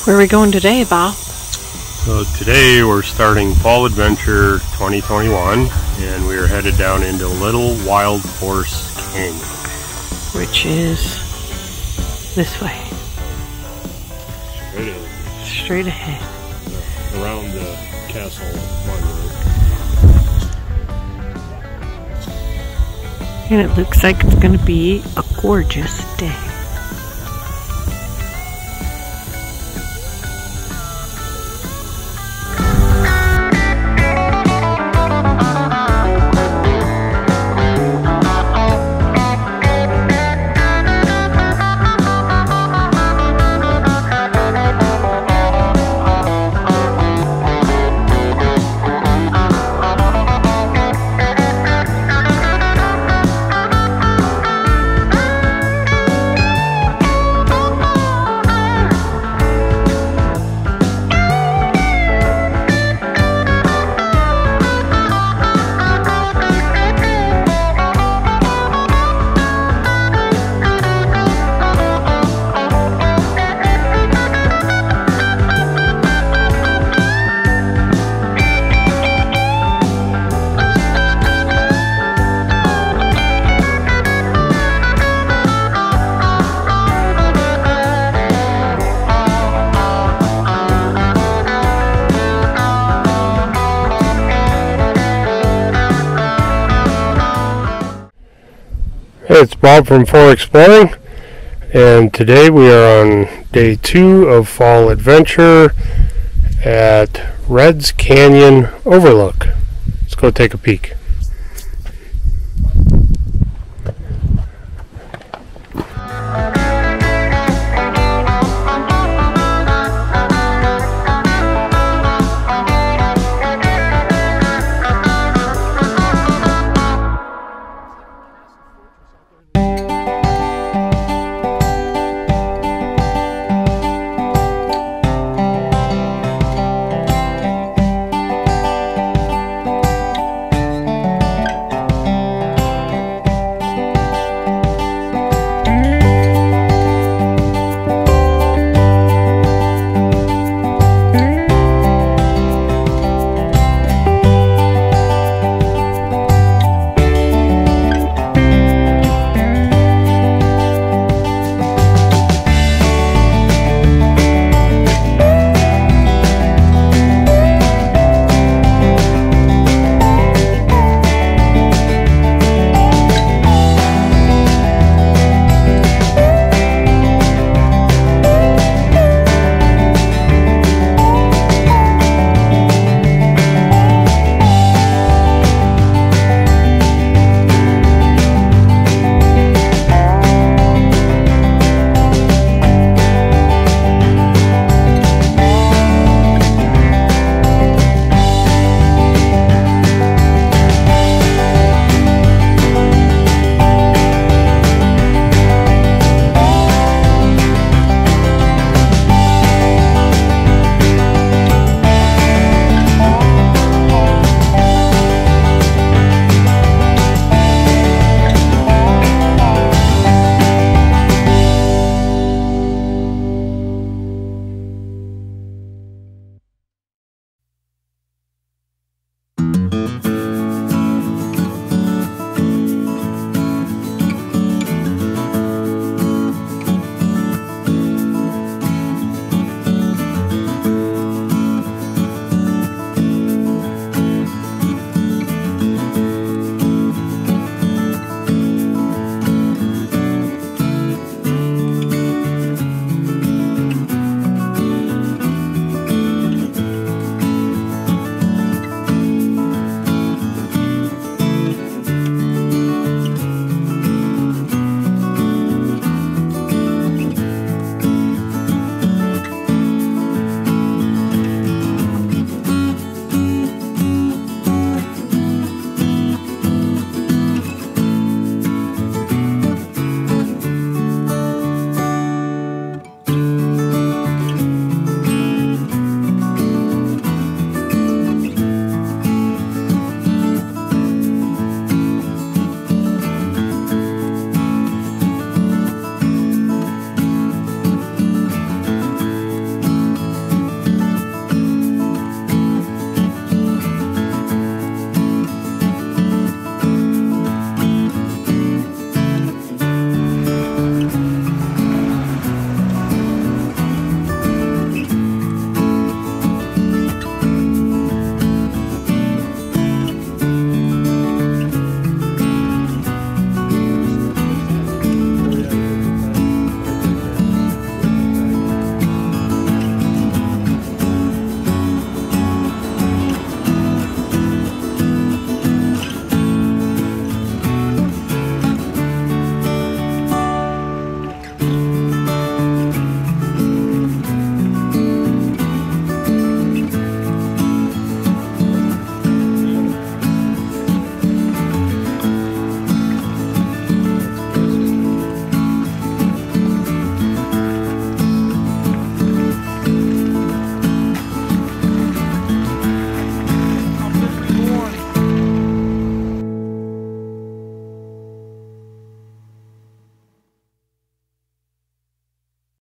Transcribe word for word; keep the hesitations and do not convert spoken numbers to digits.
Where are we going today, Bob? So today we're starting Fall Adventure twenty twenty-one, and we are headed down into Little Wild Horse Canyon, which is this way. Straight ahead. Straight ahead. Around the Castle Monroe. And it looks like it's going to be a gorgeous day. Hey, it's Bob from Four Exploring, and today we are on day two of Fall Adventure at Redd's Canyon Overlook. Let's go take a peek.